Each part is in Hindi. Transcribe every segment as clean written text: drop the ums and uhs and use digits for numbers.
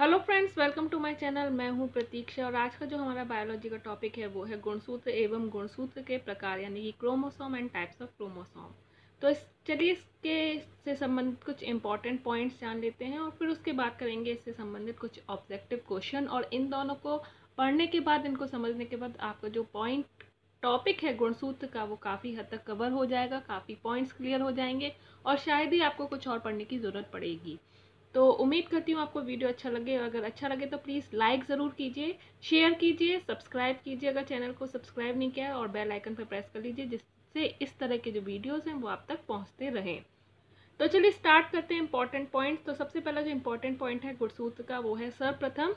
Hello friends, welcome to my channel. मैं हूं प्रतीक्षा और आज का जो हमारा बायोलॉजी का टॉपिक है वो है गुणसूत्र एवं गुणसूत्र के प्रकार, यानी कि chromosome and types of chromosome. तो चलिए इसके से संबंधित कुछ इंपॉर्टेंट पॉइंट्स जान लेते हैं और फिर उसके बाद करेंगे इससे संबंधित कुछ ऑब्जेक्टिव क्वेश्चन। और इन दोनों को पढ़ने के बाद, इनको समझने के बाद आपका जो पॉइंट टॉपिक है गुणसूत्र का वो काफ़ी हद तक कवर हो जाएगा, काफ़ी पॉइंट्स क्लियर हो जाएंगे और शायद ही आपको कुछ और पढ़ने की ज़रूरत पड़ेगी। तो उम्मीद करती हूँ आपको वीडियो अच्छा लगे। अगर अच्छा लगे तो प्लीज़ लाइक ज़रूर कीजिए, शेयर कीजिए, सब्सक्राइब कीजिए अगर चैनल को सब्सक्राइब नहीं किया है, और बेल आइकन पर प्रेस कर लीजिए जिससे इस तरह के जो वीडियोस हैं वो आप तक पहुँचते रहें। तो चलिए स्टार्ट करते हैं इंपॉर्टेंट पॉइंट्स। तो सबसे पहला जो इंपॉर्टेंट पॉइंट है गुणसूत्र का वो है सर्वप्रथम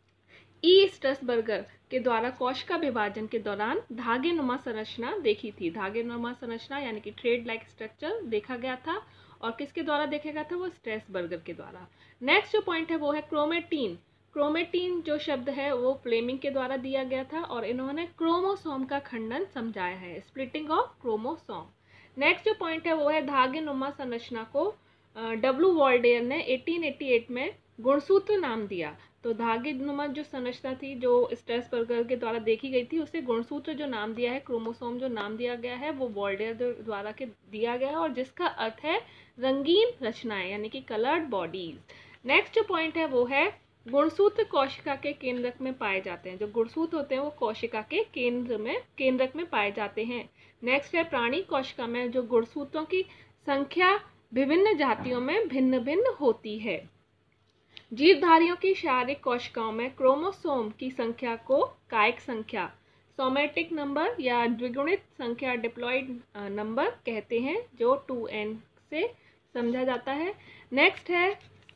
ई स्ट्रसबर्गर के द्वारा कोशिका विभाजन के दौरान धागे नुमा संरचना देखी थी। धागे नुमा संरचना यानी कि थ्रेड लाइक स्ट्रक्चर देखा गया था, और किसके द्वारा देखा गया था? वो स्ट्रसबर्गर के द्वारा। नेक्स्ट जो पॉइंट है वो है क्रोमेटीन। क्रोमेटीन जो शब्द है वो फ्लेमिंग के द्वारा दिया गया था और इन्होंने क्रोमोसोम का खंडन समझाया है, स्प्लिटिंग ऑफ क्रोमोसोम। नेक्स्ट जो पॉइंट है वो है धागे नुमा संरचना को डब्ल्यू वॉल्डेयर ने 1888 में गुणसूत्र नाम दिया। तो धागे नुमा जो संरचना थी जो स्ट्रसबर्गर के द्वारा देखी गई थी, उसे गुणसूत्र जो नाम दिया है, क्रोमोसोम जो नाम दिया गया है, वो वॉल्डेयर द्वारा के दिया गया है, और जिसका अर्थ है रंगीन रचनाएं यानी कि कलर्ड बॉडीज। नेक्स्ट जो पॉइंट है वो है गुणसूत्र कोशिका के केंद्रक में पाए जाते हैं। जो गुणसूत्र होते हैं वो कोशिका के केंद्रक में पाए जाते हैं। नेक्स्ट है प्राणी कोशिका में जो गुणसूत्रों की संख्या विभिन्न जातियों में भिन्न भिन्न होती है। जीवधारियों की शारीरिक कोशिकाओं में क्रोमोसोम की संख्या को कायिक संख्या, सोमेटिक नंबर या द्विगुणित संख्या, डिप्लॉइड नंबर कहते हैं, जो 2n से समझा जाता है। नेक्स्ट है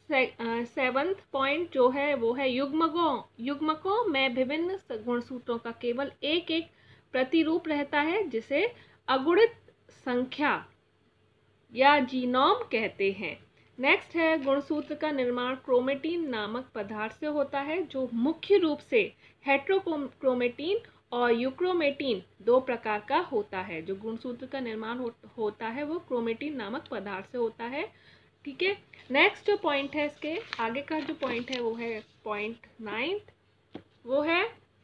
सेवंथ पॉइंट जो है वो है युग्मकों में विभिन्न गुणसूत्रों का केवल एक एक प्रतिरूप रहता है, जिसे अगुणित संख्या या जीनोम कहते हैं। नेक्स्ट है गुणसूत्र का निर्माण क्रोमेटीन नामक पदार्थ से होता है, जो मुख्य रूप से हेट्रोक्रोमेटीन और यूक्रोमेटीन दो प्रकार का होता है। जो गुणसूत्र का निर्माण होता है वो क्रोमेटीन नामक पदार्थ से होता है। ठीक है। नेक्स्ट जो पॉइंट है, इसके आगे का जो पॉइंट है वो है पॉइंट 9, वो है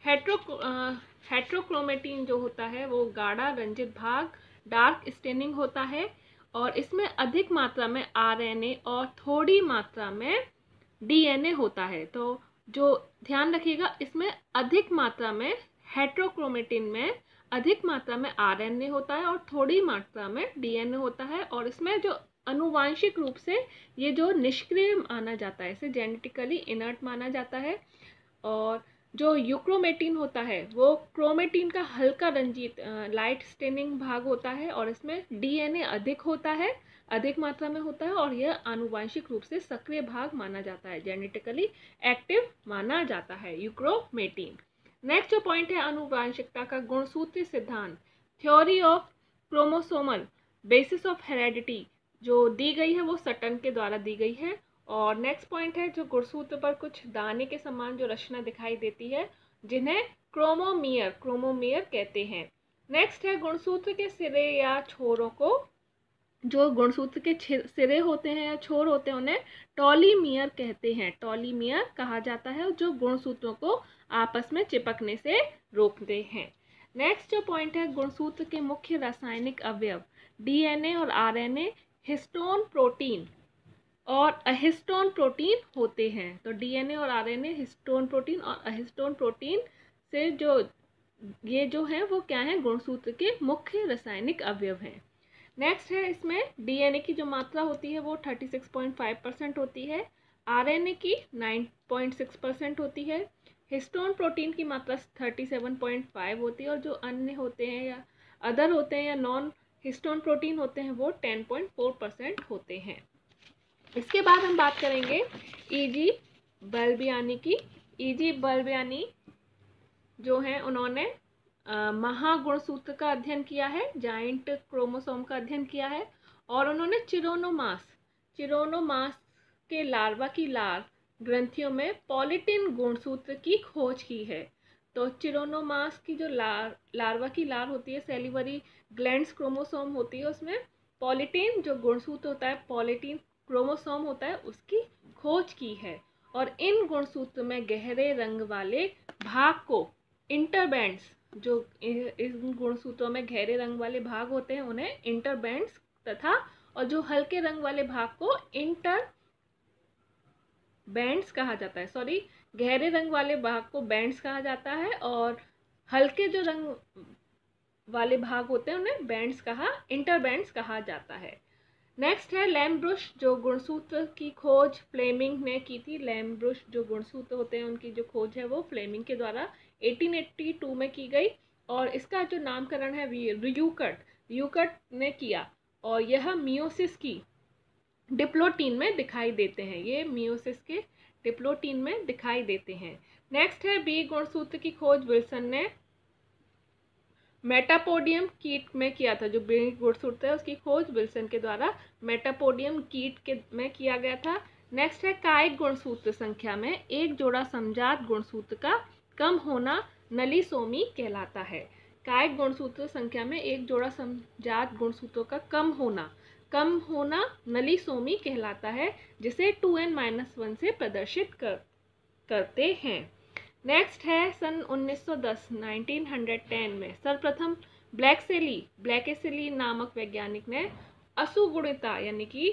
हेट्रोक्रोमेटीन जो होता है वो गाढ़ा रंजित भाग, डार्क स्टेनिंग होता है, और इसमें अधिक मात्रा में आरएनए और थोड़ी मात्रा में डीएनए होता है। तो जो ध्यान रखिएगा, इसमें अधिक मात्रा में हेट्रोक्रोमेटिन में अधिक मात्रा में आरएनए होता है और थोड़ी मात्रा में डीएनए होता है, और इसमें जो अनुवांशिक रूप से ये जो निष्क्रिय माना जाता है, इसे जेनेटिकली इनर्ट माना जाता है। और जो यूक्रोमेटिन होता है वो क्रोमेटिन का हल्का रंजित लाइट स्टेनिंग भाग होता है, और इसमें डीएनए अधिक होता है, अधिक मात्रा में होता है, और यह आनुवांशिक रूप से सक्रिय भाग माना जाता है, जेनेटिकली एक्टिव माना जाता है यूक्रोमेटिन। नेक्स्ट जो पॉइंट है आनुवांशिकता का गुणसूत्री सिद्धांत, theory of chromosomal basis of heredity, जो दी गई है वो सटन के द्वारा दी गई है। और नेक्स्ट पॉइंट है जो गुणसूत्र पर कुछ दाने के समान जो रचना दिखाई देती है, जिन्हें क्रोमोमियर कहते हैं। नेक्स्ट है गुणसूत्र के सिरे या छोरों को, जो गुणसूत्र के सिरे होते हैं या छोर होते हैं उन्हें टॉलीमियर कहते हैं, टॉलीमियर कहा जाता है, जो गुणसूत्रों को आपस में चिपकने से रोकते हैं। नेक्स्ट जो पॉइंट है गुणसूत्र के मुख्य रासायनिक अवयव, डीएनए और आरएनए, हिस्टोन प्रोटीन और अहिस्टोन प्रोटीन होते हैं। तो डीएनए और आरएनए, हिस्टोन प्रोटीन और अहिस्टोन प्रोटीन से जो ये जो है वो क्या है, गुणसूत्र के मुख्य रासायनिक अवयव हैं। नेक्स्ट है इसमें डीएनए की जो मात्रा होती है वो 36.5% होती है, आरएनए की 9.6% होती है, हिस्टोन प्रोटीन की मात्रा 37.5 होती है, और जो अन्य होते हैं या अदर होते हैं या नॉन हिस्टोन प्रोटीन होते हैं वो 10.4% होते हैं। इसके बाद हम बात करेंगे ईजी बल्बियानी की। ईजी बल्बियानी जो है उन्होंने महागुणसूत्र का अध्ययन किया है, जाइंट क्रोमोसोम का अध्ययन किया है, और उन्होंने चिरोनोमास के लार्वा की लार ग्रंथियों में पॉलिटिन गुणसूत्र की खोज की है। तो चिरोनोमास की जो लार्वा की लार होती है, सेलिवरी ग्लैंड्स क्रोमोसोम होती है, उसमें पॉलिटिन जो गुणसूत्र होता है, पॉलिटिन क्रोमोसोम होता है, उसकी खोज की है। और इन गुणसूत्र में गहरे रंग वाले भाग को इंटरबैंड्स, जो इन गुणसूत्रों में गहरे रंग वाले भाग होते हैं उन्हें इंटरबैंड्स तथा, और जो हल्के रंग वाले भाग को इंटर बैंड्स कहा जाता है। सॉरी, गहरे रंग वाले भाग को बैंड्स कहा जाता है और हल्के जो रंग वाले भाग होते हैं उन्हें बैंड्स कहा, इंटरबैंड्स कहा जाता है। नेक्स्ट है लैम्ब्रुश, जो गुणसूत्र की खोज फ्लेमिंग ने की थी। लैम्ब्रुश जो गुणसूत्र होते हैं उनकी जो खोज है वो फ्लेमिंग के द्वारा 1882 में की गई, और इसका जो नामकरण है यूकट ने किया, और यह मियोसिस की डिप्लोटीन में दिखाई देते हैं। ये मियोसिस के डिप्लोटीन में दिखाई देते हैं। नेक्स्ट है बी गुणसूत्र की खोज विल्सन ने मेटापोडियम कीट में किया था। जो बी गुणसूत्र है उसकी खोज विल्सन के द्वारा मेटापोडियम कीट के में किया गया था। नेक्स्ट है कायिक गुणसूत्र संख्या में एक जोड़ा समजात गुणसूत्र का कम होना नलीसोमी कहलाता है। कायिक गुणसूत्र संख्या में एक जोड़ा समजात गुणसूत्रों का कम होना नलीसोमी कहलाता है, जिसे 2n-1 से प्रदर्शित करते हैं। नेक्स्ट है सन 1910 में सर्वप्रथम ब्लैकेसेली नामक वैज्ञानिक ने असुगुणिता यानी कि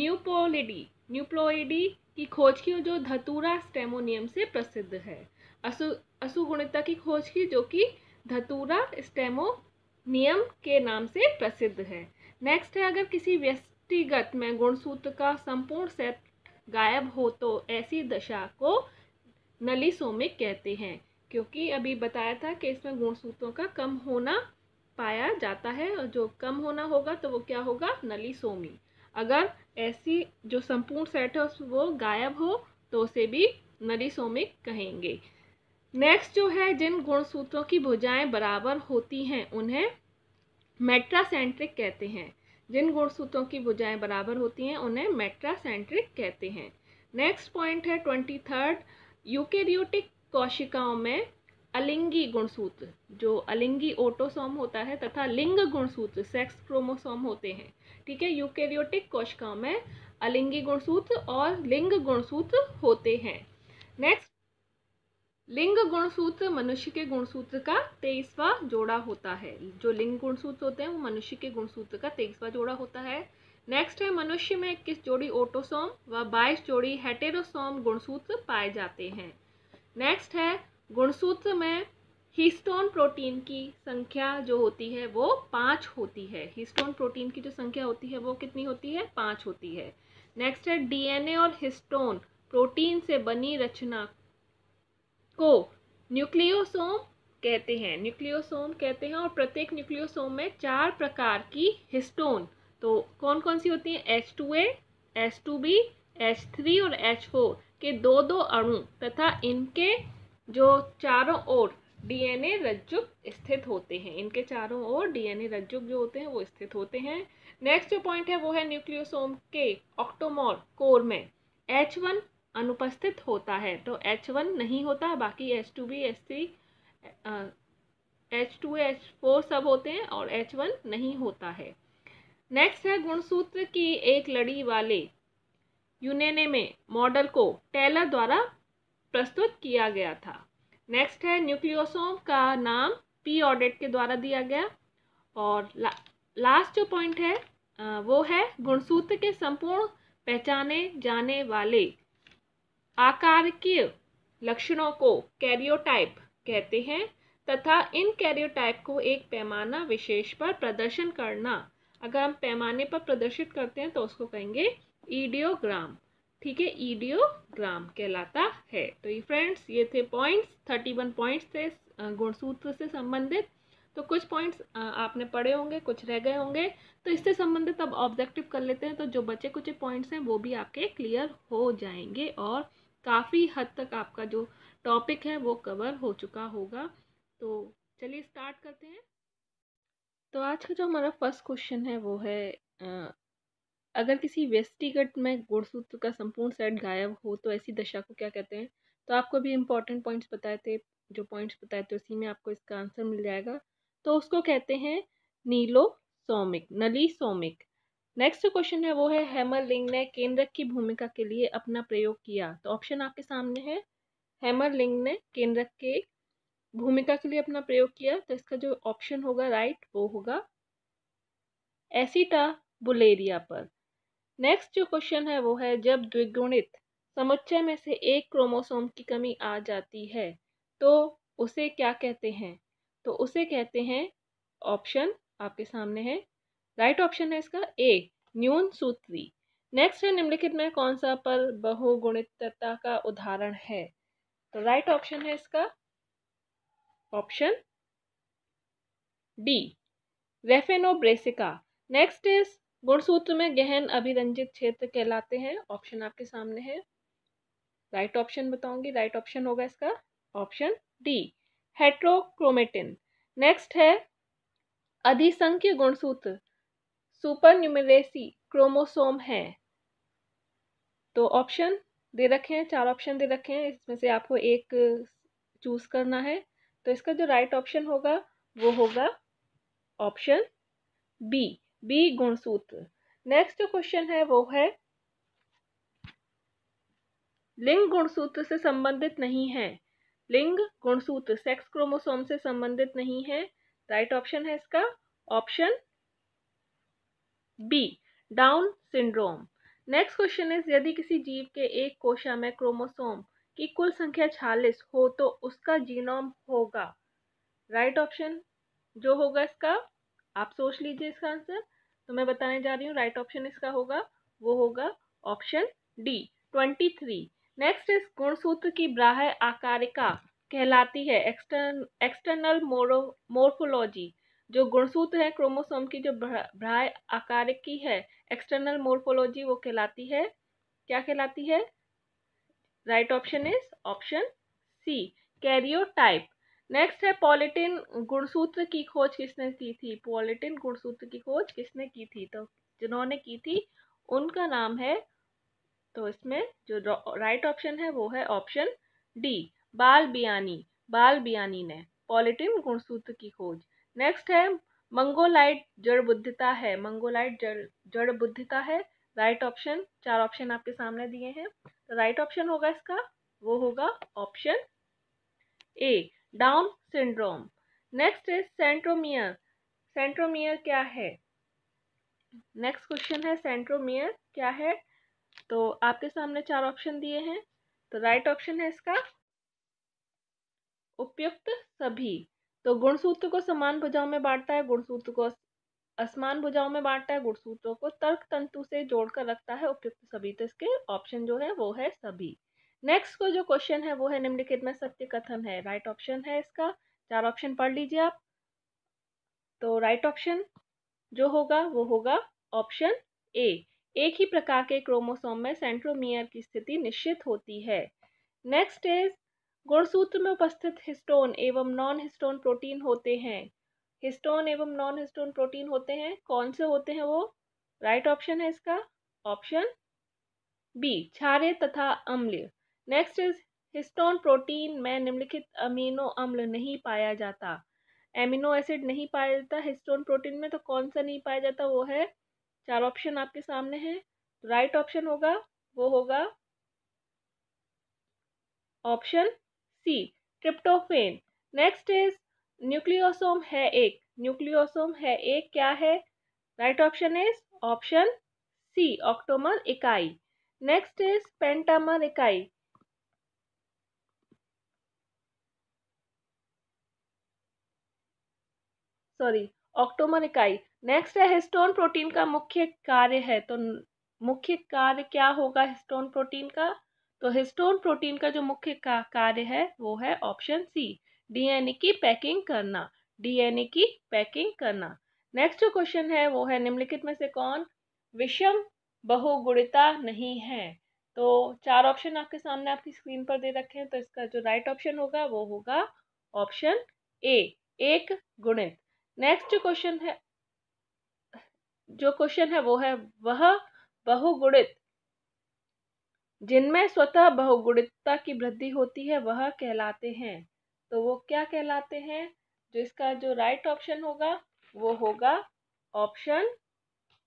न्यूप्लोइडी की खोज की, जो धतूरा स्टेमोनियम से प्रसिद्ध है। असुगुणिता की खोज की जो कि धतूरा स्टेमोनियम के नाम से प्रसिद्ध है। नेक्स्ट है अगर किसी व्यक्तिगत में गुणसूत्र का संपूर्ण सेट गायब हो तो ऐसी दशा को नलीसोमिक कहते हैं, क्योंकि अभी बताया था कि इसमें गुणसूत्रों का कम होना पाया जाता है, और जो कम होना होगा तो वो क्या होगा, नलीसोमी। अगर ऐसी जो संपूर्ण सेट है वो गायब हो तो उसे भी नलीसोमिक कहेंगे। नेक्स्ट जो है जिन गुणसूत्रों की भुजाएं बराबर होती हैं उन्हें मेट्रासेंट्रिक कहते हैं। जिन गुणसूत्रों की भुजाएं बराबर होती हैं उन्हें मेट्रासेंट्रिक कहते हैं। नेक्स्ट पॉइंट है 23rd, यूकेरियोटिक कोशिकाओं में अलिंगी गुणसूत्र, जो अलिंगी ऑटोसोम होता है, तथा लिंग गुणसूत्र सेक्स क्रोमोसोम होते हैं। ठीक है, यूकेरियोटिक कोशिकाओं में अलिंगी गुणसूत्र और लिंग गुणसूत्र होते हैं। नेक्स्ट, लिंग गुणसूत्र मनुष्य के गुणसूत्र का 23वां जोड़ा होता है। जो लिंग गुणसूत्र होते हैं वो मनुष्य के गुणसूत्र का 23वां जोड़ा होता है। नेक्स्ट है मनुष्य में 21 जोड़ी ऑटोसोम व 22 जोड़ी हेटेरोसोम गुणसूत्र पाए जाते हैं। नेक्स्ट है गुणसूत्र में हिस्टोन प्रोटीन की संख्या जो होती है वो 5 होती है। हिस्टोन प्रोटीन की जो संख्या होती है वो कितनी होती है, 5 होती है। नेक्स्ट है डीएनए और हिस्टोन प्रोटीन से बनी रचना को न्यूक्लियोसोम कहते हैं, और प्रत्येक न्यूक्लियोसोम में 4 प्रकार की हिस्टोन, तो कौन कौन सी होती हैं, H2A, H2B, H3 और H4 के 2-2 अणु तथा इनके जो चारों ओर डीएनए रज्जुक स्थित होते हैं। इनके चारों ओर डीएनए रज्जुक जो होते हैं वो स्थित होते हैं। नेक्स्ट जो पॉइंट है वो है न्यूक्लियोसोम के ऑक्टोमोर कोर में H1 अनुपस्थित होता है, तो H1 नहीं होता, बाकी H2B, H3, H2A, H4 सब होते हैं और H1 नहीं होता है। नेक्स्ट है गुणसूत्र की एक लड़ी वाले यूनेने मॉडल को टेलर द्वारा प्रस्तुत किया गया था। नेक्स्ट है न्यूक्लियोसोम का नाम पी ऑर्डेट के द्वारा दिया गया। और लास्ट जो पॉइंट है वो है गुणसूत्र के संपूर्ण पहचाने जाने वाले आकारिकीय लक्षणों को कैरियोटाइप कहते हैं, तथा इन कैरियोटाइप को एक पैमाना विशेष पर प्रदर्शन करना, अगर हम पैमाने पर प्रदर्शित करते हैं तो उसको कहेंगे ईडियोग्राम। ठीक है, ईडियोग्राम कहलाता है। तो ये फ्रेंड्स ये थे पॉइंट्स, 31 पॉइंट्स थे गुणसूत्र से संबंधित। तो कुछ पॉइंट्स आपने पढ़े होंगे, कुछ रह गए होंगे, तो इससे संबंधित अब ऑब्जेक्टिव कर लेते हैं। तो जो बचे कुछ पॉइंट्स हैं वो भी आपके क्लियर हो जाएंगे और काफ़ी हद तक आपका जो टॉपिक है वो कवर हो चुका होगा। तो चलिए स्टार्ट करते हैं। तो आज का जो हमारा फर्स्ट क्वेश्चन है वो है अगर किसी व्यक्तिगत में गुणसूत्र का संपूर्ण सेट गायब हो तो ऐसी दशा को क्या कहते हैं। तो आपको भी इम्पोर्टेंट पॉइंट्स बताए थे, जो पॉइंट्स बताए थे उसी में आपको इसका आंसर मिल जाएगा। तो उसको कहते हैं नलीसोमिक। नेक्स्ट जो क्वेश्चन है वो है हैमरलिंग ने केंद्रक की भूमिका के लिए अपना प्रयोग किया। तो ऑप्शन आपके सामने है, हैमरलिंग ने केंद्रक के भूमिका के लिए अपना प्रयोग किया। तो इसका जो ऑप्शन होगा राइट वो होगा एसिटाबुलेरिया पर। नेक्स्ट जो क्वेश्चन है वो है जब द्विगुणित समुच्चय में से एक क्रोमोसोम की कमी आ जाती है तो उसे क्या कहते हैं? तो उसे कहते हैं, ऑप्शन आपके सामने है, राइट ऑप्शन है इसका ए न्यून सूत्री। नेक्स्ट है निम्नलिखित में कौन सा पर बहुगुणितता का उदाहरण है? तो राइट ऑप्शन है इसका option D raphanobrassica. Next is गुणसूत्र में गहन अभिरंजित क्षेत्र कहलाते हैं। ऑप्शन आपके सामने है, राइट ऑप्शन बताऊंगी, राइट ऑप्शन होगा इसका ऑप्शन डी हेट्रोक्रोमेटिन। नेक्स्ट है अधिसंख्य गुणसूत्र सुपर न्यूमेरेसी क्रोमोसोम है। तो ऑप्शन दे रखे हैं, 4 ऑप्शन दे रखे हैं, इसमें से आपको एक चूज करना है। तो इसका जो राइट ऑप्शन होगा वो होगा ऑप्शन बी बी गुणसूत्र। नेक्स्ट जो क्वेश्चन है वो है लिंग गुणसूत्र से संबंधित नहीं है। लिंग गुणसूत्र सेक्स क्रोमोसोम से संबंधित नहीं है। राइट ऑप्शन है इसका option B down syndrome. Next question is यदि किसी जीव के एक कोशिका में क्रोमोसोम की कुल संख्या 46 हो तो उसका जीनोम होगा। राइट ऑप्शन जो होगा इसका, आप सोच लीजिए इसका आंसर, तो मैं बताने जा रही हूँ। राइट ऑप्शन इसका होगा वो होगा ऑप्शन डी 23। नेक्स्ट इस गुणसूत्र की बाह्य आकारिका कहलाती है एक्सटर्नल मोर्फोलॉजी। जो गुणसूत्र है क्रोमोसोम की जो बाह्य आकारिकी है एक्सटर्नल मोर्फोलॉजी वो कहलाती है, क्या कहलाती है? Right option is option C karyotype. Next है पॉलिटिन गुणसूत्र की खोज किसने की थी? पॉलिटिन गुणसूत्र की खोज किसने की थी? तो जिन्होंने की थी उनका नाम है, तो इसमें जो राइट ऑप्शन है वो है ऑप्शन डी बाल बियानी ने पॉलिटिन गुणसूत्र की खोज। नेक्स्ट है मंगोलाइट जड़ बुद्धिता है, मंगोलाइट जड़ बुद्धिता है। राइट ऑप्शन, 4 ऑप्शन आपके सामने दिए हैं, तो राइट ऑप्शन होगा इसका वो होगा option A down syndrome. Next है सेंट्रोमियर। सेंट्रोमियर क्या है? नेक्स्ट क्वेश्चन है सेंट्रोमियर क्या है? तो आपके सामने 4 ऑप्शन दिए हैं, तो राइट ऑप्शन है इसका उपयुक्त सभी। तो गुणसूत्र को समान भुजाओं में बांटता है, गुणसूत्र को असमान भुजाओं में बांटता है, गुणसूत्रों को तर्क तंतु से जोड़कर रखता है उपयुक्त सभी। तो इसके ऑप्शन जो है वो है सभी। नेक्स्ट को जो क्वेश्चन है वो है निम्नलिखित में सत्य कथन है। राइट ऑप्शन है इसका, 4 ऑप्शन पढ़ लीजिए आप। तो राइट ऑप्शन जो होगा वो होगा ऑप्शन ए एक ही प्रकार के क्रोमोसोम में सेंट्रोमियर की स्थिति निश्चित होती है। नेक्स्ट इज गुणसूत्र में उपस्थित हिस्टोन एवं नॉन हिस्टोन प्रोटीन होते हैं। हिस्टोन एवं नॉन हिस्टोन प्रोटीन होते हैं, कौन से होते हैं वो? राइट ऑप्शन है इसका ऑप्शन बी क्षारीय तथा अम्लीय। नेक्स्ट इज हिस्टोन प्रोटीन में निम्नलिखित अमीनो अम्ल नहीं पाया जाता। एमिनो एसिड नहीं पाया जाता हिस्टोन प्रोटीन में, तो कौन सा नहीं पाया जाता वो है, 4 ऑप्शन आपके सामने है। राइट ऑप्शन होगा वो होगा option C tryptophan. Next is nucleosome है एक, न्यूक्लियोसोम है एक क्या है? Right option is option C octomer इकाई। नेक्स्ट इज पेंटामर इकाई, सॉरी ऑक्टोमर इकाई। नेक्स्ट है हिस्टोन प्रोटीन का मुख्य कार्य है, तो मुख्य कार्य क्या होगा हिस्टोन प्रोटीन का? तो हिस्टोन प्रोटीन का जो मुख्य कार्य है वो है ऑप्शन सी डीएनए की पैकिंग करना, डीएनए की पैकिंग करना। नेक्स्ट जो क्वेश्चन है वो है निम्नलिखित में से कौन विषम बहुगुणिता नहीं है? तो 4 ऑप्शन आपके सामने आपकी स्क्रीन पर दे रखे हैं, तो इसका जो राइट ऑप्शन होगा वो होगा ऑप्शन ए एक गुणित। नेक्स्ट जो क्वेश्चन है वो है वह बहुगुणित जिनमें स्वतः बहुगुणितता की वृद्धि होती है वह कहलाते हैं। तो वो क्या कहलाते हैं? जो इसका जो राइट ऑप्शन होगा वो होगा ऑप्शन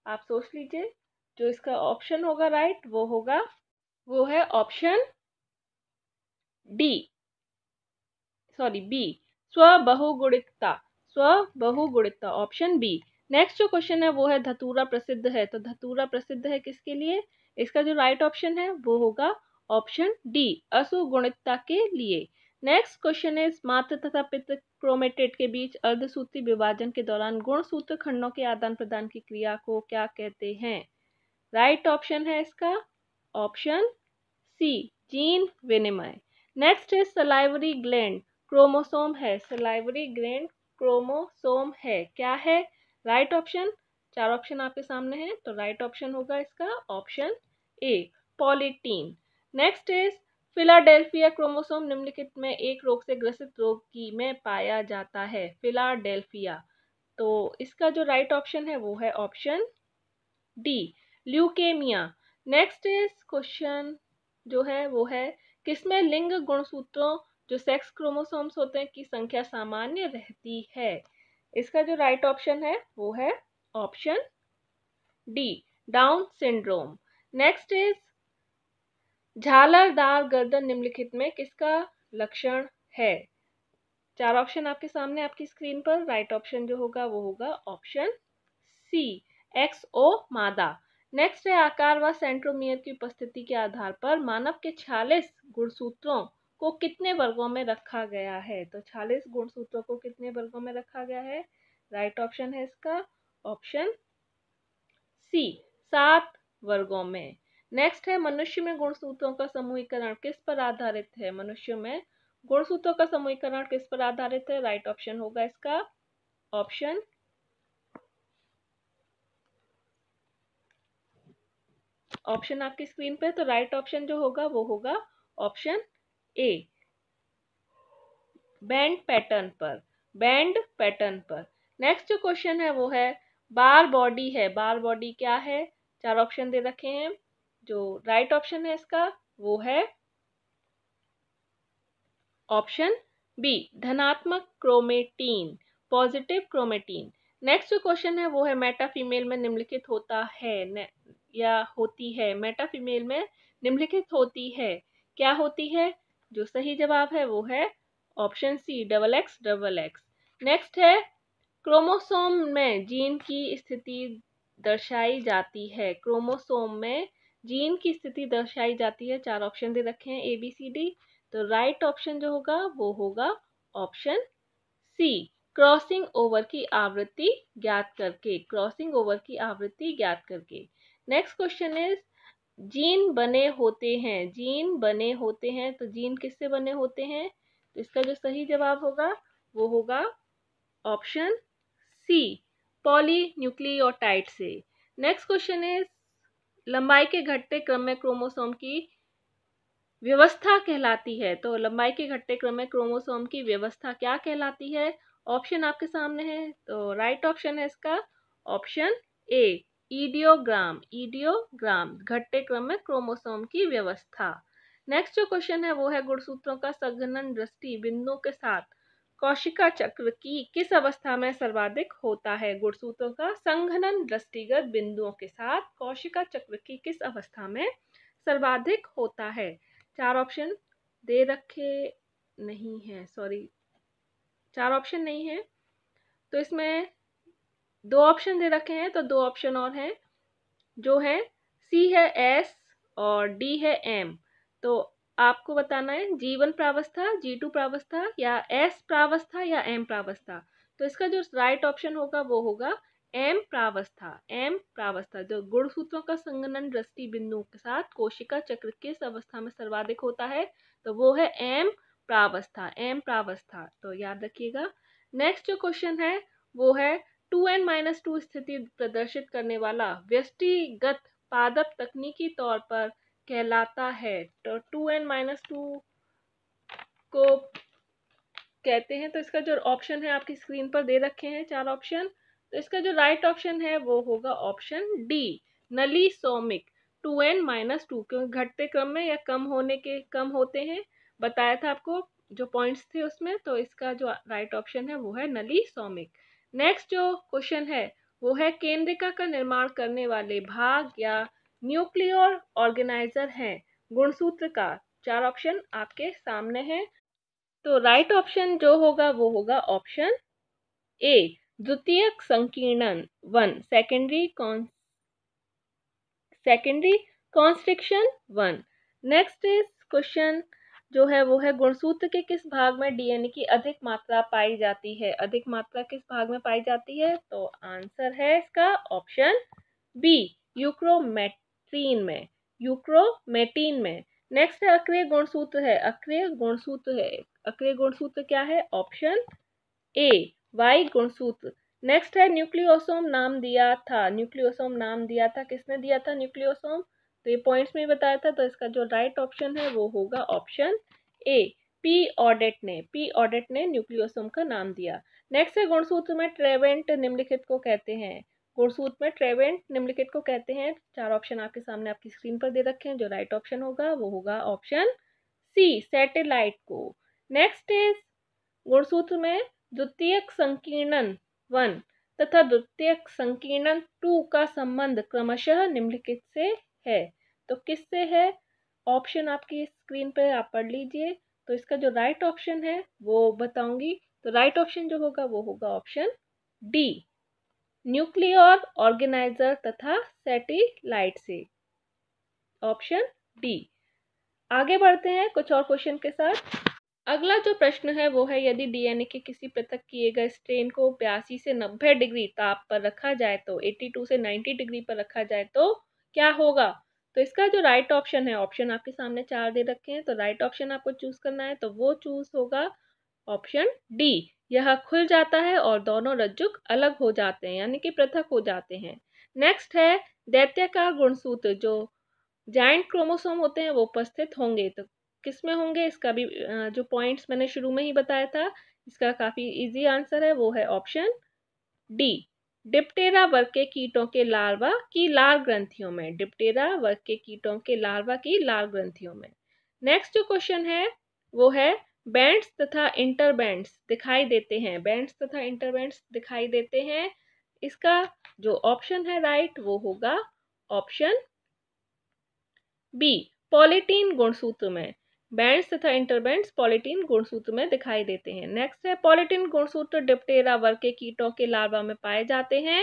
आप सोच लीजिए। जो इसका ऑप्शन होगा राइट वो है ऑप्शन डी, सॉरी बी, स्वबहुगुणितता। स्वबहुगुणितता ऑप्शन बी। नेक्स्ट जो क्वेश्चन है वो है धतूरा प्रसिद्ध है, तो धतूरा प्रसिद्ध है किसके लिए? इसका जो राइट ऑप्शन है वो होगा ऑप्शन डी, असुगुणितता के लिए। नेक्स्ट क्वेश्चन इज मात्र तथा पितृ क्रोमेटेड के बीच अर्धसूत्री विभाजन के दौरान गुणसूत्र खंडों के आदान प्रदान की क्रिया को क्या कहते हैं? राइट ऑप्शन है इसका ऑप्शन सी, जीन विनिमय। नेक्स्ट है सलाइवरी ग्लैंड क्रोमोसोम है, सलाइवरी ग्लैंड क्रोमोसोम है, क्या है? राइट ऑप्शन, चार ऑप्शन आपके सामने हैं, तो राइट ऑप्शन होगा इसका option A, polytene. Next is Philadelphia chromosome निम्नलिखित में एक रोग से ग्रसित रोगी में पाया जाता है, फिलाडेल्फिया। तो इसका जो राइट ऑप्शन है वो है option D, leukaemia. Next is question जो है वो है किसमें लिंग गुणसूत्रों जो सेक्स क्रोमोसोम्स होते हैं की संख्या सामान्य रहती है? इसका जो राइट ऑप्शन है वो है option D, down syndrome. Next is झालरदार गर्दन निम्नलिखित में किसका लक्षण है? चार ऑप्शन आपके सामने आपकी स्क्रीन पर। राइट ऑप्शन जो होगा वो होगा ऑप्शन सी, एक्स ओ मादा। नेक्स्ट है आकार व सेंट्रोमियर की उपस्थिति के आधार पर मानव के 46 गुणसूत्रों को कितने वर्गों में रखा गया है? तो 46 गुणसूत्रों को कितने वर्गों में रखा गया है? राइट ऑप्शन है इसका ऑप्शन सी, 7 वर्गों में। नेक्स्ट है मनुष्य में गुणसूत्रों का समूहीकरण किस पर आधारित है? मनुष्य में गुणसूत्रों का समूहीकरण किस पर आधारित है? राइट ऑप्शन होगा इसका ऑप्शन आपकी स्क्रीन पे, तो राइट ऑप्शन जो होगा वो होगा ऑप्शन ए, बैंड पैटर्न पर, बैंड पैटर्न पर। नेक्स्ट जो क्वेश्चन है वो है बार बॉडी है, बार बॉडी क्या है? चार ऑप्शन दे रखे हैं, जो राइट ऑप्शन है इसका वो है ऑप्शन बी, धनात्मक क्रोमेटीन, पॉजिटिव क्रोमेटीन। नेक्स्ट जो क्वेश्चन है वो है मेटा फीमेल में निम्नलिखित होता है या होती है? मेटा फीमेल में निम्नलिखित होती है, क्या होती है? जो सही जवाब है वो है option C, double X double X. Next है क्रोमोसोम में जीन की स्थिति दर्शाई जाती है, क्रोमोसोम में जीन की स्थिति दर्शाई जाती है। चार ऑप्शन दे रखे हैं ए बी सी डी, तो राइट ऑप्शन जो होगा वो होगा ऑप्शन सी, क्रॉसिंग ओवर की आवृत्ति ज्ञात करके, क्रॉसिंग ओवर की आवृत्ति ज्ञात करके। नेक्स्ट क्वेश्चन इज जीन बने होते हैं, जीन बने होते हैं, तो जीन किससे बने होते हैं? तो इसका जो सही जवाब होगा वो होगा ऑप्शन सी, पॉलीन्यूक्लियोटाइड से। नेक्स्ट क्वेश्चन इज लंबाई के घटते क्रम में क्रोमोसोम की व्यवस्था कहलाती है, तो लंबाई के घटते क्रम में क्रोमोसोम की व्यवस्था क्या कहलाती है? ऑप्शन आपके सामने है, तो राइट ऑप्शन है इसका ऑप्शन ए, ईडियोग्राम, ईडियोग्राम, घटते क्रम में क्रोमोसोम की व्यवस्था। नेक्स्ट जो क्वेश्चन है वो है गुणसूत्रों का संघनन दृष्टि बिंदुओं के साथ कोशिका चक्र की किस अवस्था में सर्वाधिक होता है? गुणसूत्रों का संघनन दृष्टिगत बिंदुओं के साथ कोशिका चक्र की किस अवस्था में सर्वाधिक होता है? चार ऑप्शन दे रखे नहीं है, सॉरी चार ऑप्शन नहीं है, तो इसमें दो ऑप्शन दे रखे हैं, तो दो ऑप्शन और हैं, जो है सी है एस और डी है एम। तो आपको बताना है G1 प्रावस्था, G2 प्रावस्था या S प्रावस्था या M प्रावस्था। तो इसका जो राइट ऑप्शन होगा वो होगा M प्रावस्था, M प्रावस्था। जो गुणसूत्रों का संघनन दृष्टि बिंदु के साथ कोशिका चक्र किस अवस्था में सर्वाधिक होता है? तो वो है M प्रावस्था, M प्रावस्था, तो याद रखिएगा। नेक्स्ट जो क्वेश्चन है वो है 2n-2 स्थिति प्रदर्शित करने वाला व्यष्टिगत पादप तकनीकी तौर पर कहलाता है, तो 2n-2 को कहते हैं। तो इसका जो ऑप्शन है आपकी स्क्रीन पर दे रखे हैं चार ऑप्शन, तो इसका जो राइट ऑप्शन है वो होगा ऑप्शन डी, नलीसोमिक 2n-2, क्योंकि घटते क्रम में या कम होते हैं, बताया था आपको जो पॉइंट्स थे उसमें, तो इसका जो राइट ऑप्शन है वो है नलीसोमिक। नेक्स्ट जो क्वेश्चन है वो है केंद्रिका का निर्माण करने वाले भाग या न्यूक्लियर ऑर्गेनाइजर हैं गुणसूत्र का। 4 ऑप्शन आपके सामने हैं। तो राइट ऑप्शन जो होगा वो होगा ऑप्शन ए, द्वितीयक संकीर्णन 1, secondary constriction 1। Next is question जो है वो है गुणसूत्र के किस भाग में डीएनए की अधिक मात्रा पाई जाती है। अधिक मात्रा किस भाग में पाई जाती है? तो आंसर है इसका ऑप्शन बी, यूक्रोमेट्रीन में, यूक्रोमेटीन में। नेक्स्ट है अक्रिय गुणसूत्र है, अक्रिय गुणसूत्र है, अक्रिय गुणसूत्र क्या है? ऑप्शन ए, वाई गुणसूत्र। नेक्स्ट है न्यूक्लियोसोम नाम दिया था, न्यूक्लियोसोम नाम दिया था, किसने दिया था न्यूक्लियोसोम? तो ये पॉइंट्स में बताया था, तो इसका जो राइट ऑप्शन है वो होगा ऑप्शन ए, पी ऑडेट ने, पी ऑडेट ने न्यूक्लियोसोम का नाम दिया। नेक्स्ट है गुणसूत्र में ट्रेवेंट निम्नलिखित को कहते हैं, गुणसूत्र में ट्रेवेंट निम्नलिखित को कहते हैं। 4 ऑप्शन आपके सामने आपकी स्क्रीन पर दे रखे हैं। जो राइट ऑप्शन होगा वो होगा ऑप्शन सी, सैटेलाइट को। नेक्स्ट इज गुणसूत्र में द्वितीयक संकीर्णन 1 तथा द्वितीयक संकीर्णन 2 का संबंध क्रमशः निम्नलिखित से है। तो किससे है? ऑप्शन आपकी स्क्रीन पर आप पढ़ लीजिए। तो इसका जो राइट ऑप्शन है वो बताऊंगी। तो राइट ऑप्शन जो होगा वो होगा ऑप्शन डी, न्यूक्लियर ऑर्गेनाइजर तथा सैटेलाइट से, ऑप्शन डी। आगे बढ़ते हैं कुछ और क्वेश्चन के साथ। अगला जो प्रश्न है वो है यदि डीएनए के किसी पृथक किए गए स्ट्रेन को 82 से 90 डिग्री ताप पर रखा जाए तो 82 से 90 डिग्री पर रखा जाए तो क्या होगा? तो इसका जो राइट ऑप्शन है, ऑप्शन आपके सामने 4 दे रखे हैं, तो राइट ऑप्शन आपको चूज करना है, तो वो चूज होगा ऑप्शन डी, यह खुल जाता है और दोनों रज्जुक अलग हो जाते हैं यानी कि पृथक हो जाते हैं। नेक्स्ट है दैत्याकार गुणसूत्र, जो जाइंट क्रोमोसोम होते हैं वो उपस्थित होंगे, तो किस में होंगे? इसका भी जो पॉइंट्स मैंने शुरू में ही बताया था, इसका काफी इजी आंसर है, वो है ऑप्शन डी, डिप्टेरा वर्ग के कीटों के लार्वा की लार ग्रंथियों में, डिप्टेरा वर्ग के कीटों के लार्वा की लार ग्रंथियों में। नेक्स्ट जो क्वेश्चन है वो है बैंड्स तथा इंटरबैंड्स दिखाई देते हैं, बैंड्स तथा इंटरबैंड्स दिखाई देते हैं। इसका जो ऑप्शन है राइट वो होगा ऑप्शन बी, पॉलीटीन गुणसूत्र में, बैंड्स तथा इंटरबैंड्स पॉलीटीन गुणसूत्र में दिखाई देते हैं। नेक्स्ट है पॉलीटीन गुणसूत्र डिप्टेरा वर्ग के कीटों के लार्वा में पाए जाते हैं।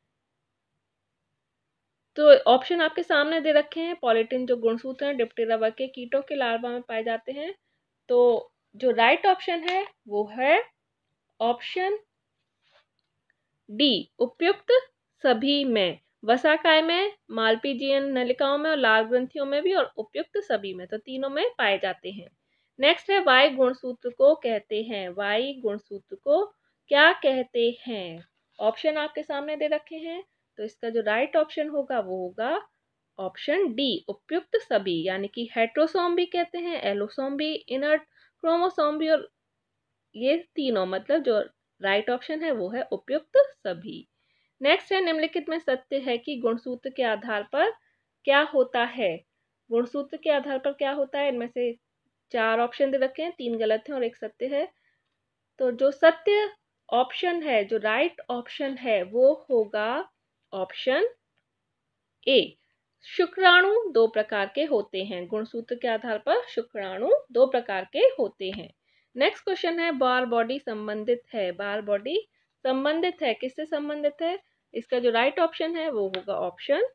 तो ऑप्शन आपके सामने दे रखे हैं, पॉलीटीन जो गुणसूत्र हैं डिप्टेरा वर्ग के कीटों के लार्वा में पाए जाते हैं। तो जो राइट ऑप्शन है वो है ऑप्शन डी, उपयुक्त सभी में, वसाकाय में, मालपीजियन नलिकाओं में और लाल ग्रंथियों में भी, और उपयुक्त सभी में, तो तीनों में पाए जाते हैं। नेक्स्ट है वाई गुणसूत्र को कहते हैं, वाई गुणसूत्र को क्या कहते हैं? ऑप्शन आपके सामने दे रखे हैं, तो इसका जो राइट ऑप्शन होगा वो होगा ऑप्शन डी, उपयुक्त सभी, यानी कि हेट्रोसोम भी कहते हैं, एलोसोम भी, इनर्ट क्रोमोसोम भी, और ये तीनों, मतलब जो राइट ऑप्शन है वो है उपयुक्त सभी। नेक्स्ट है निम्नलिखित में सत्य है कि गुणसूत्र के आधार पर क्या होता है? गुणसूत्र के आधार पर क्या होता है? इनमें से 4 ऑप्शन दे रखे हैं, 3 गलत हैं और 1 सत्य है। तो जो सत्य ऑप्शन है, जो राइट ऑप्शन है वो होगा ऑप्शन ए, शुक्राणु 2 प्रकार के होते हैं, गुणसूत्र के आधार पर शुक्राणु 2 प्रकार के होते हैं। नेक्स्ट क्वेश्चन है बार बॉडी संबंधित है, बार बॉडी संबंधित है, किससे संबंधित है? इसका जो राइट ऑप्शन है वो होगा ऑप्शन,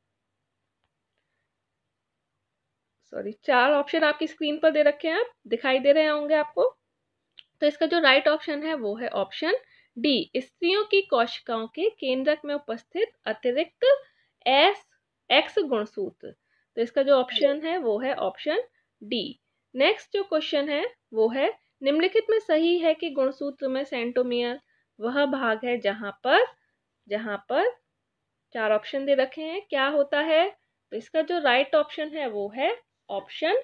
4 ऑप्शन आपकी स्क्रीन पर दे रखे हैं, आप दिखाई दे रहे होंगे आपको। तो इसका जो राइट ऑप्शन है वो है ऑप्शन डी, स्त्रियों की कोशिकाओं के केंद्रक में उपस्थित अतिरिक्त एस एक्स गुणसूत्र। तो इसका जो ऑप्शन है वो है ऑप्शन डी। नेक्स्ट जो क्वेश्चन है वो है निम्नलिखित में सही है कि गुणसूत्र में सेंट्रोमियर वह भाग है जहां पर 4 ऑप्शन दे रखे हैं, क्या होता है? तो इसका जो राइट ऑप्शन है वो है ऑप्शन,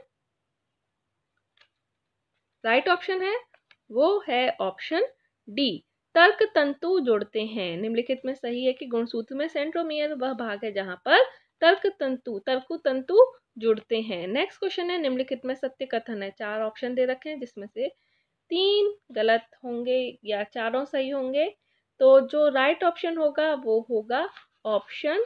राइट ऑप्शन है वो है ऑप्शन डी, तर्क तंतु जुड़ते हैं। निम्नलिखित में सही है कि गुणसूत्र में सेंट्रोमियर वह भाग है जहां पर तर्क तंतु जुड़ते हैं। नेक्स्ट क्वेश्चन है निम्नलिखित में सत्य कथन है, 4 ऑप्शन दे रखे हैं जिसमें से 3 गलत होंगे या चारों सही होंगे। तो जो राइट ऑप्शन होगा वो होगा ऑप्शन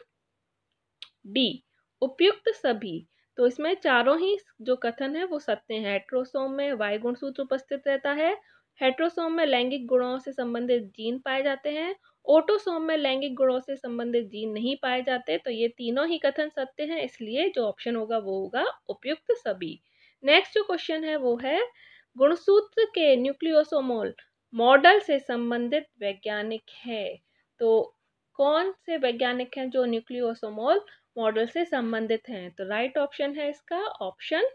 डी, उपयुक्त सभी। तो इसमें चारों ही जो कथन है वो सत्य हैं। हेट्रोसोम में वाई गुणसूत्र उपस्थित रहता है, हेट्रोसोम में लैंगिक गुणों से संबंधित जीन पाए जाते हैं, ऑटोसोम में लैंगिक गुणों से संबंधित जीन नहीं पाए जाते। तो ये तीनों ही कथन सत्य हैं, इसलिए जो ऑप्शन होगा वो होगा उपयुक्त सभी। नेक्स्ट जो क्वेश्चन है वो है गुणसूत्र के न्यूक्लियोसोमल मॉडल से संबंधित वैज्ञानिक है। तो कौन से वैज्ञानिक हैं जो न्यूक्लियोसोमल मॉडल से संबंधित हैं? तो राइट ऑप्शन है इसका ऑप्शन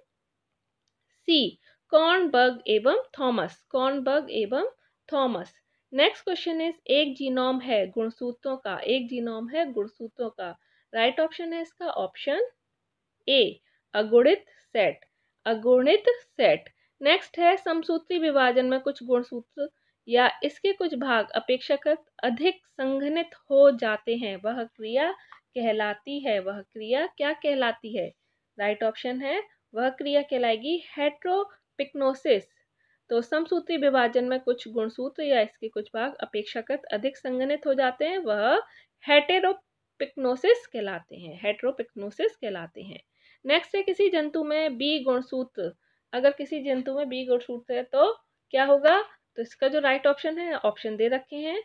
सी, कॉर्नबर्ग एवं थॉमस, कॉर्नबर्ग एवं थॉमस। नेक्स्ट क्वेश्चन इज एक जीनोम है गुणसूत्रों का, एक जीनोम है गुणसूत्रों का। राइट ऑप्शन है इसका ऑप्शन ए, अगुणित सेट, अगुणित सेट। नेक्स्ट है समसूत्री विभाजन में कुछ गुणसूत्र या इसके कुछ भाग अपेक्षाकृत अधिक संघनित हो जाते हैं, वह क्रिया कहलाती है, वह क्रिया क्या कहलाती है? राइट ऑप्शन है वह क्रिया कहलाएगी हेट्रोपिक्नोसिस। तो समसूत्री विभाजन में कुछ गुणसूत्र या इसके कुछ भाग अपेक्षाकृत अधिक संघनित हो जाते हैं, वह हेटेरोपिक्नोसिस कहलाते हैं, हेटेरोपिक्नोसिस कहलाते हैं। नेक्स्ट है किसी जंतु में बी गुणसूत्र, अगर किसी जंतु में बी गुणसूत्र है तो क्या होगा? तो इसका जो राइट ऑप्शन है, ऑप्शन दे रखे हैं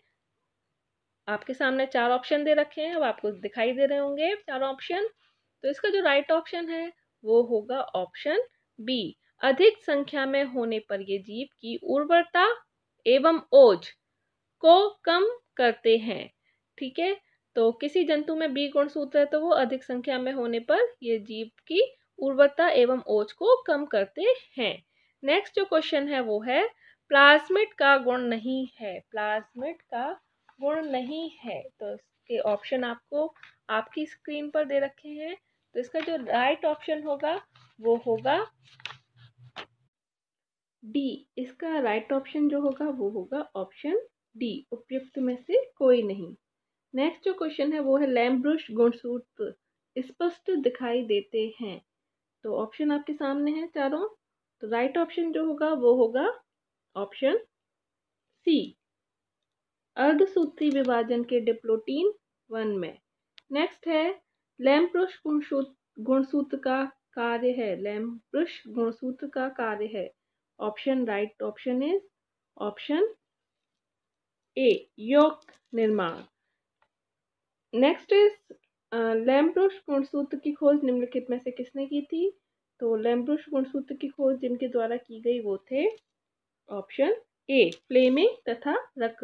आपके सामने, चार ऑप्शन दे रखे हैं, अब आपको दिखाई दे रहे होंगे चार ऑप्शन। तो इसका जो राइट ऑप्शन है वो होगा ऑप्शन बी, अधिक संख्या में होने पर ये जीव की उर्वरता एवं ओज को कम करते हैं। ठीक है, तो किसी जंतु में बी गुणसूत्र है तो वो अधिक संख्या में होने पर ये जीव की उर्वरता एवं ओज को कम करते हैं। नेक्स्ट जो क्वेश्चन है वो है प्लाज्मिड का गुण नहीं है, प्लाज्मिड का गुण नहीं है। तो इसके ऑप्शन आपको आपकी स्क्रीन पर दे रखे हैं। तो इसका जो राइट ऑप्शन होगा वो होगा डी, इसका राइट ऑप्शन जो होगा वो होगा ऑप्शन डी, उपयुक्त में से कोई नहीं। नेक्स्ट जो क्वेश्चन है वो है लैम्ब्रुश गुणसूत्र स्पष्ट दिखाई देते हैं। तो ऑप्शन आपके सामने है चारों। तो राइट ऑप्शन जो होगा वो होगा ऑप्शन सी, अर्धसूत्री विभाजन के डिप्लोटीन 1 में। नेक्स्ट है लैम्ब्रुश गुणसूत्र का कार्य है, लैम्ब्रुश गुणसूत्र का कार्य है। Option right option is option A, यौगिक निर्माण। नेक्स्ट इज लैम्ब्रुश गुणसूत्र की खोज निम्नलिखित में से किसने की थी? तो लैम्ब्रुश गुणसूत्र की खोज जिनके द्वारा की गई वो थे ऑप्शन ए, फ्लेमिंग तथा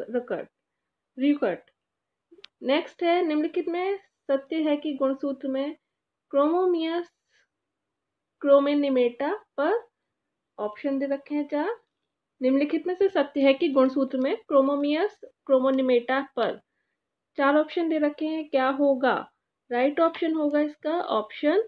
रिकर्ट। नेक्स्ट है निम्नलिखित में सत्य है कि गुणसूत्र में क्रोमोमियस क्रोमेनिमेटा पर, ऑप्शन दे रखे हैं चार। निम्नलिखित में से सत्य है कि गुणसूत्र में क्रोमोमियस क्रोमोनिमेटा पर, चार ऑप्शन दे रखे हैं, क्या होगा? राइट ऑप्शन होगा इसका ऑप्शन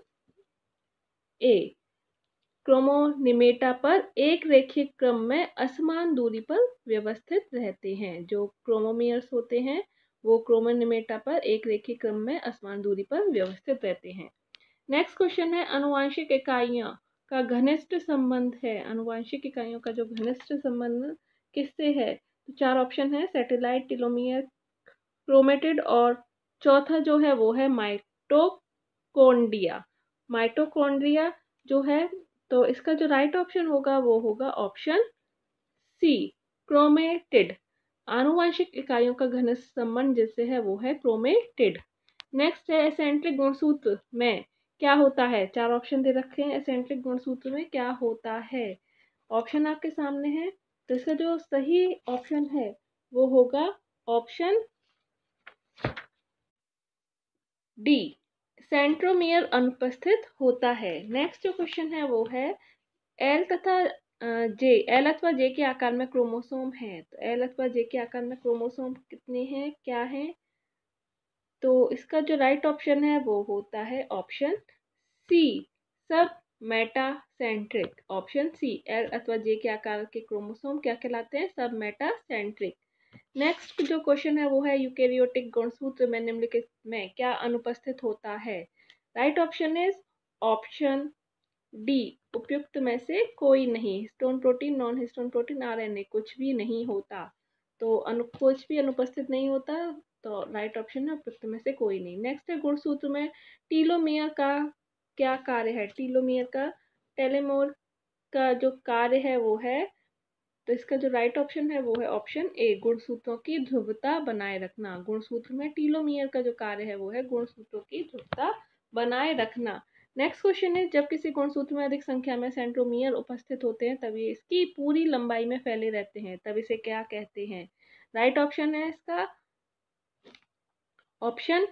ए, क्रोमोनिमेटा पर एक रेखीय क्रम में असमान दूरी पर व्यवस्थित रहते हैं। जो क्रोमोमियर्स होते हैं वो क्रोमोनिमेटा पर एक रेखीय क्रम में असमान दूरी पर व्यवस्थित रहते हैं। नेक्स्ट क्वेश्चन है अनुवांशिक इकाइयों का घनिष्ठ संबंध है, अनुवांशिक इकाइयों का जो घनिष्ठ संबंध किससे है? तो चार ऑप्शन है, सैटेलाइट, टेलोमियर, क्रोमेटिड और चौथा जो है वो है माइटोकॉन्ड्रिया, माइटोकॉन्ड्रिया जो है। तो इसका जो राइट ऑप्शन होगा वो होगा ऑप्शन सी, क्रोमेटिड। आनुवंशिक इकाइयों का घनिष्ठ संबंध जिससे है वो है क्रोमेटिड। नेक्स्ट है एसेंट्रिक गुणसूत्र में क्या होता है? चार ऑप्शन दे रखे हैं, एसेंट्रिक गुणसूत्र में क्या होता है? ऑप्शन आपके सामने है। तो इसका जो सही ऑप्शन है वो होगा ऑप्शन डी, सेंट्रोमियर अनुपस्थित होता है। नेक्स्ट जो क्वेश्चन है वो है एल तथा जे, एल अथवा जे के आकार में क्रोमोसोम है। तो एल अथवा जे के आकार में क्रोमोसोम कितने हैं, क्या है? तो इसका जो राइट ऑप्शन है वो होता है ऑप्शन सी, सब मेटासेंट्रिक। ऑप्शन सी, एल अथवा जे के आकार के क्रोमोसोम क्या कहलाते हैं? सब मेटासेंट्रिक। नेक्स्ट जो क्वेश्चन है वो है यूकेरियोटिक गुणसूत्र में निम्नलिखित में क्या अनुपस्थित होता है? Right option is option D, उपयुक्त में से कोई नहीं। Histone protein, non histone protein, RNA कुछ भी नहीं होता। तो कुछ भी अनुपस्थित नहीं होता, तो राइट ऑप्शन है उपयुक्त में से कोई नहीं। नेक्स्ट है गुणसूत्र में टीलोमियर का क्या कार्य है? टीलोमियर का टेलोमेर का जो कार्य है वो है, तो इसका जो राइट ऑप्शन है वो है ऑप्शन ए, गुणसूत्रों की ध्रुवता बनाए रखना। गुणसूत्र में टीलोमियर का जो कार्य है वो है गुणसूत्रों की ध्रुवता बनाए रखना। नेक्स्ट क्वेश्चन है, जब किसी गुणसूत्र में अधिक संख्या में सेंट्रोमियर उपस्थित होते हैं तब ये इसकी पूरी लंबाई में फैले रहते हैं, तब इसे क्या कहते हैं? राइट ऑप्शन है इसका ऑप्शन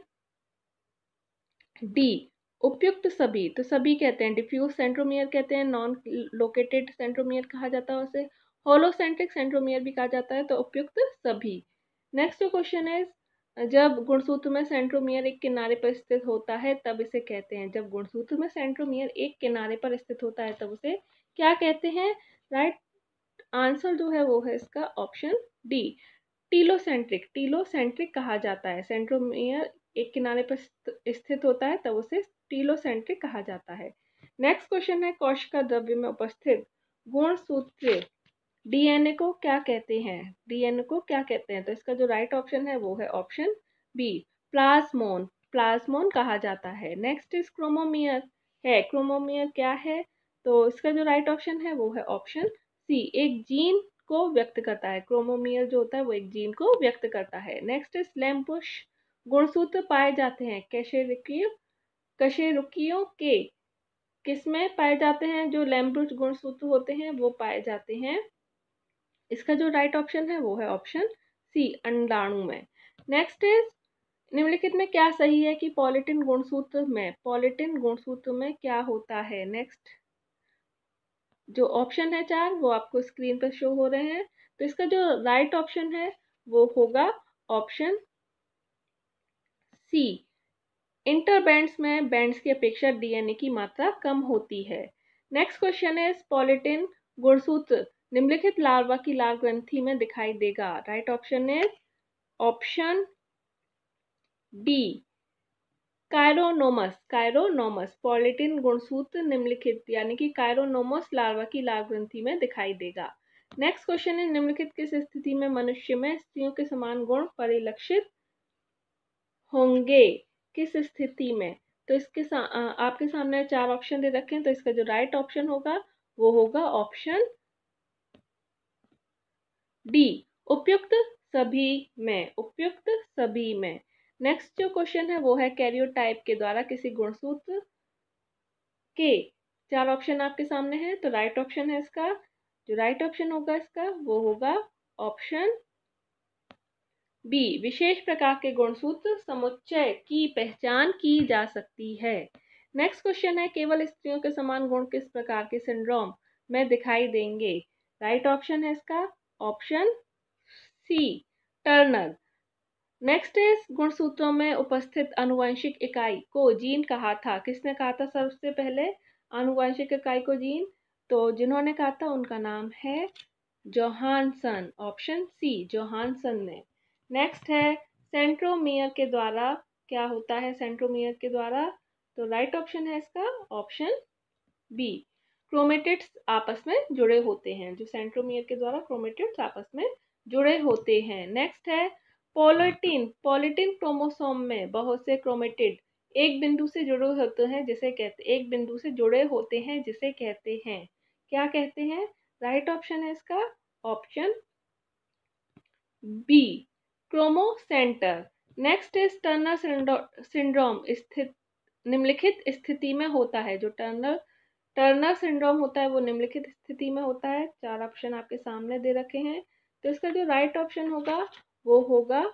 डी, उपयुक्त सभी। तो सभी कहते हैं, डिफ्यूज सेंट्रोमियर कहते हैं, नॉन लोकेटेड सेंट्रोमियर कहा जाता है उसे, होलोसेंट्रिक सेंट्रोमियर भी कहा जाता है, तो उपयुक्त सभी। नेक्स्ट क्वेश्चन है, जब गुणसूत्र में सेंट्रोमियर एक किनारे पर स्थित होता है तब इसे कहते हैं? जब गुणसूत्र में सेंट्रोमियर एक किनारे पर स्थित होता है तब उसे क्या कहते हैं? राइट आंसर जो है वो है इसका ऑप्शन डी, टीलोसेंट्रिक। टीलोसेंट्रिक कहा जाता है, सेंट्रोमियर एक किनारे पर स्थित होता है तब उसे टीलोसेंट्रिक कहा जाता है। नेक्स्ट क्वेश्चन है, कोशिका द्रव्य में उपस्थित गुणसूत्र डीएनए को क्या कहते हैं? डीएनए को क्या कहते हैं? तो इसका जो राइट ऑप्शन है वो है ऑप्शन बी, प्लाज्मोन। प्लाज्मोन कहा जाता है। नेक्स्ट इज क्रोमोमियर है। क्रोमोमियर क्या है? तो इसका जो राइट ऑप्शन है वो है ऑप्शन सी, एक जीन को व्यक्त करता है। क्रोमोमियर जो होता है वो एक जीन को व्यक्त करता है। नेक्स्ट इज लैम्पुश गुणसूत्र पाए जाते हैं कशेरुकियों के किसमें पाए जाते हैं? जो लैम्पुश गुणसूत्र होते हैं वो पाए जाते हैं, इसका जो राइट ऑप्शन है वो है ऑप्शन सी, अंडाणु में। नेक्स्ट इज निम्नलिखित में क्या सही है कि पॉलिटिन गुणसूत्र में क्या होता है? नेक्स्ट जो ऑप्शन है 4 वो आपको स्क्रीन पर शो हो रहे हैं, तो इसका जो राइट ऑप्शन है वो होगा ऑप्शन सी, इंटरबैंड्स में बैंड्स की अपेक्षा डीएनए की मात्रा कम होती है। नेक्स्ट क्वेश्चन है, पॉलिटिन गुणसूत्र निम्नलिखित लार्वा की लाल ग्रंथि में दिखाई देगा। राइट ऑप्शन है option D, chironomus. Chironomus polytene गुणसूत्र निम्नलिखित यानी कि कायरोनोमस लार्वा की लाल ग्रंथि में दिखाई देगा। नेक्स्ट क्वेश्चन है, निम्नलिखित किस स्थिति में मनुष्य में स्त्रियों के समान गुण परिलक्षित होंगे? किस स्थिति में? तो आपके सामने 4 ऑप्शन दे रखे हैं, तो इसका जो राइट ऑप्शन होगा वो होगा ऑप्शन डी, उपयुक्त सभी में। उपयुक्त सभी में। नेक्स्ट जो क्वेश्चन है वो है, कैरियोटाइप के द्वारा किसी गुणसूत्र के 4 ऑप्शन आपके सामने हैं, तो राइट ऑप्शन है इसका जो राइट ऑप्शन होगा इसका वो होगा ऑप्शन बी, विशेष प्रकार के गुणसूत्र समुच्चय की पहचान की जा सकती है। नेक्स्ट क्वेश्चन है, केवल स्त्रियों के समान गुण किस प्रकार के सिंड्रोम में दिखाई देंगे? राइट ऑप्शन है इसका option C, Turner. Next is गुणसूत्रों में उपस्थित आनुवंशिक इकाई को जीन कहा था। किसने कहा था सबसे पहले आनुवंशिक इकाई को जीन? तो जिन्होंने कहा था उनका नाम है जोहानसन, ऑप्शन सी, जोहानसन ने। नेक्स्ट है, सेंट्रोमियर के द्वारा क्या होता है? सेंट्रोमियर के द्वारा तो राइट ऑप्शन है इसका ऑप्शन बी, क्रोमेटिड्स आपस में जुड़े होते हैं। जो सेंट्रोमियर के द्वारा क्रोमेटिड्स आपस में जुड़े होते हैं। नेक्स्ट है, पॉलिटिन क्रोमोसोम में बहुत से क्रोमेटिड एक बिंदु से जुड़े होते हैं जिसे कहते हैं क्या कहते हैं? राइट ऑप्शन है इसका option B, chromocentre. Next is Turner syndrome स्थित निम्नलिखित स्थिति में होता है। जो टर्नर सिंड्रोम होता है वो निम्नलिखित स्थिति में होता है। 4 ऑप्शन आपके सामने दे रखे हैं, तो इसका जो राइट ऑप्शन होगा वो होगा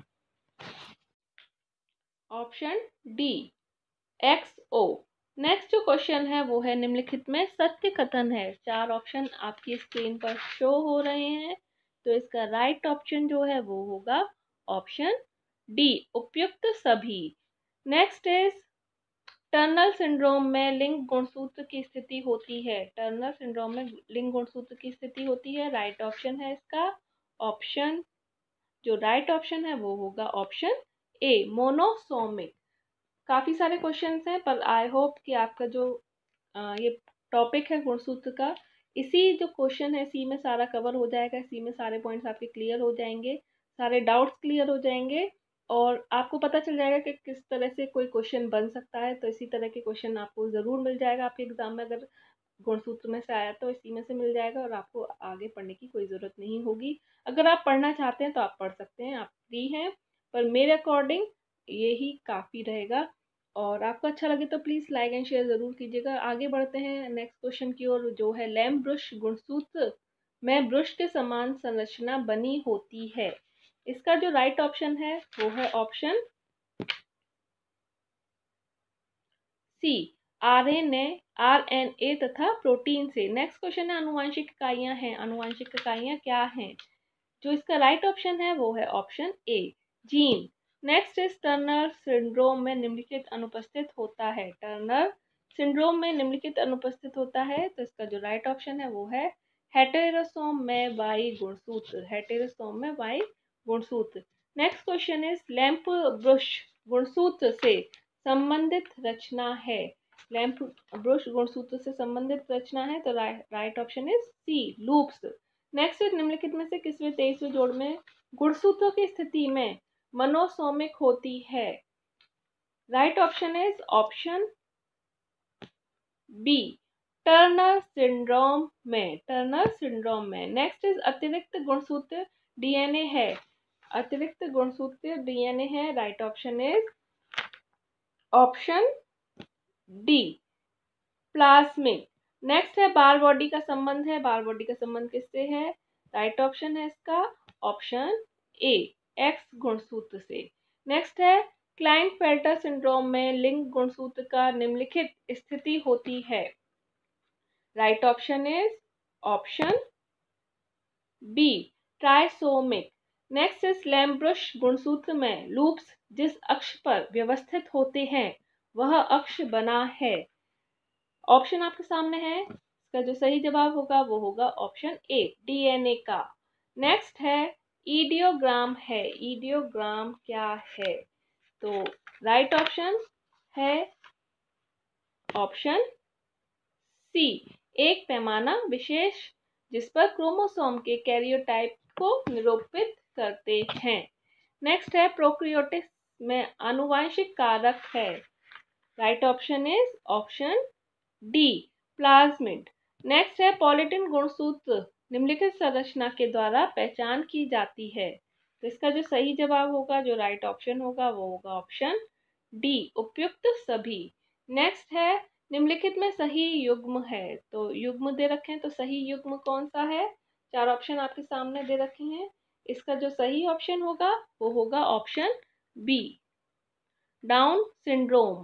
ऑप्शन डी, XO। नेक्स्ट जो क्वेश्चन है वो है, निम्नलिखित में सत्य कथन है। 4 ऑप्शन आपकी स्क्रीन पर शो हो रहे हैं, तो इसका राइट ऑप्शन जो है वो होगा ऑप्शन डी, उपयुक्त सभी। नेक्स्ट इज टर्नर सिंड्रोम में लिंग गुणसूत्र की स्थिति होती है। टर्नर सिंड्रोम में लिंग गुणसूत्र की स्थिति होती है। राइट ऑप्शन है इसका ऑप्शन जो राइट ऑप्शन है वो होगा ऑप्शन ए, मोनोसोमिक। काफ़ी सारे क्वेश्चंस हैं, पर आई होप कि आपका जो ये टॉपिक है गुणसूत्र का इसी जो क्वेश्चन है सी में सारा कवर हो जाएगा, सी में सारे पॉइंट्स आपके क्लियर हो जाएंगे, सारे डाउट्स क्लियर हो जाएंगे और आपको पता चल जाएगा कि किस तरह से कोई क्वेश्चन बन सकता है। तो इसी तरह के क्वेश्चन आपको ज़रूर मिल जाएगा आपके एग्जाम में। अगर गुणसूत्र में से आया तो इसी में से मिल जाएगा और आपको आगे पढ़ने की कोई ज़रूरत नहीं होगी। अगर आप पढ़ना चाहते हैं तो आप पढ़ सकते हैं, आप फ्री हैं, पर मेरे अकॉर्डिंग यही काफ़ी रहेगा। और आपको अच्छा लगे तो प्लीज़ लाइक एंड शेयर ज़रूर कीजिएगा। आगे बढ़ते हैं नेक्स्ट क्वेश्चन की ओर, जो है लैम्प ब्रश गुणसूत्र में ब्रश के समान संरचना बनी होती है। इसका जो राइट ऑप्शन है वो है ऑप्शन सी, आरएनए तथा प्रोटीन से। नेक्स्ट क्वेश्चन है आनुवांशिक इकाइयां हैं। आनुवांशिक इकाइयां क्या हैं? जो इसका राइट ऑप्शन है वो है option A, gene. Next is Turner syndrome में निम्नलिखित अनुपस्थित होता है। टर्नर सिंड्रोम में निम्नलिखित अनुपस्थित होता है, तो इसका जो राइट ऑप्शन है वो है हेटेरोसोम में वाई गुणसूत्र। हेटेरोसोम में वाई गुणसूत्र। Next question is lamp brush गुणसूत्र से संबंधित रचना है। लैंप ब्रश गुणसूत्र से संबंधित रचना है, तो right option is C, loops. Next निम्नलिखित में से किसवें 23वें जोड़ में गुणसूत्रों की स्थिति में मनोसोमिक होती है? Right option is option B, Turner syndrome में। टर्नर सिंड्रोम में। नेक्स्ट इज अतिरिक्त गुणसूत्र डीएनए है। अतिरिक्त गुणसूत्र डीएनए है। Right option is option D, plasmic. Next है बाल बॉडी का संबंध है। बाल बॉडी का संबंध किससे है? राइट ऑप्शन है इसका ऑप्शन ए, एक्स गुणसूत्र से। नेक्स्ट है क्लाइनफेल्टर सिंड्रोम में लिंग गुणसूत्र का निम्नलिखित स्थिति होती है। Right option is option B, trisomic. Next is lampbrush गुणसूत्र में लूप्स जिस अक्ष पर व्यवस्थित होते हैं वह अक्ष बना है। ऑप्शन आपके सामने है, इसका जो सही जवाब होगा वो होगा ऑप्शन ए, डीएनए का। नेक्स्ट है ईडियोग्राम है। ईडियोग्राम क्या है? तो राइट ऑप्शन है ऑप्शन सी, एक पैमाना विशेष जिस पर क्रोमोसोम के कैरियोटाइप को निरूपित करते हैं। नेक्स्ट है प्रोकैरियोटिक्स में आनुवंशिक कारक है। Right option is option D, plasmid. Next है पॉलीटिन गुणसूत्र निम्नलिखित संरचना के द्वारा पहचान की जाती है। तो इसका जो सही जवाब होगा, जो राइट ऑप्शन होगा वो होगा ऑप्शन डी, उपयुक्त सभी। नेक्स्ट है निम्नलिखित में सही युग्म है। तो युग्म दे रखे हैं, तो सही युग्म कौन सा है? चार ऑप्शन आपके सामने दे रखे हैं। इसका जो सही ऑप्शन होगा वो होगा ऑप्शन बी, डाउन सिंड्रोम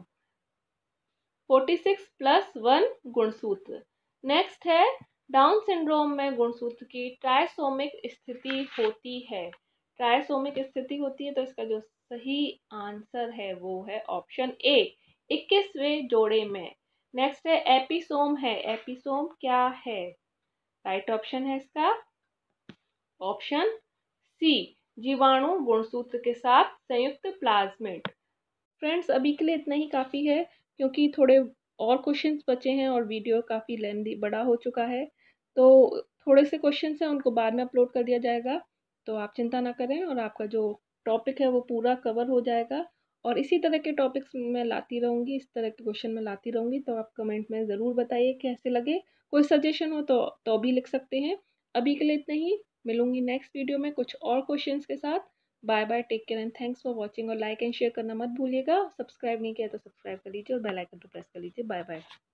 46+1 गुणसूत्र। नेक्स्ट है डाउन सिंड्रोम में गुणसूत्र की ट्राइसोमिक स्थिति होती है। ट्राइसोमिक स्थिति होती है, तो इसका जो सही आंसर है वो है ऑप्शन ए, 21वें जोड़े में। नेक्स्ट है एपिसोम है। एपिसोम क्या है? राइट ऑप्शन है इसका ऑप्शन सी, जीवाणु गुणसूत्र के साथ संयुक्त प्लाज्मिड। फ्रेंड्स अभी के लिए इतना ही काफ़ी है, क्योंकि थोड़े और क्वेश्चंस बचे हैं और वीडियो काफ़ी लेंदी बड़ा हो चुका है। तो थोड़े से क्वेश्चंस हैं उनको बाद में अपलोड कर दिया जाएगा, तो आप चिंता ना करें और आपका जो टॉपिक है वो पूरा कवर हो जाएगा। और इसी तरह के टॉपिक्स मैं लाती रहूँगी, इस तरह के क्वेश्चन मैं लाती रहूँगी। तो आप कमेंट में ज़रूर बताइए कैसे लगे। कोई सजेशन हो तो भी लिख सकते हैं। अभी के लिए इतना ही, मिलूंगी नेक्स्ट वीडियो में कुछ और क्वेश्चंस के साथ। Bye bye, take care and thanks for watching. और लाइक एंड शेयर करना मत भूलिएगा। सब्सक्राइब नहीं किया तो सब्सक्राइब कर लीजिए और बेल आइकन को प्रेस कर लीजिए। Bye bye.